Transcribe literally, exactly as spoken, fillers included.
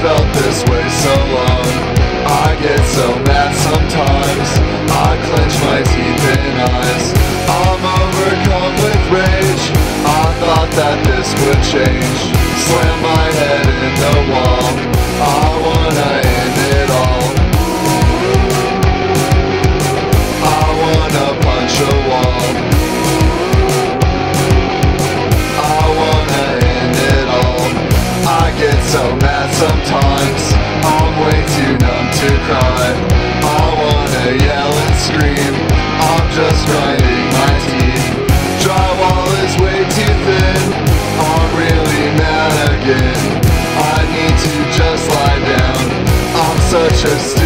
felt this way so long. I get so mad sometimes, I clench my teeth and eyes. I'm overcome with rage, I thought that this would change. Slam my head in the wall, I wanna end it all. I wanna punch a wall, I wanna end it all. I get so mad sometimes, I'm way too numb to cry. I wanna yell and scream, I'm just grinding my teeth. Drywall is way too thin, I'm really mad again. I need to just lie down, I'm such a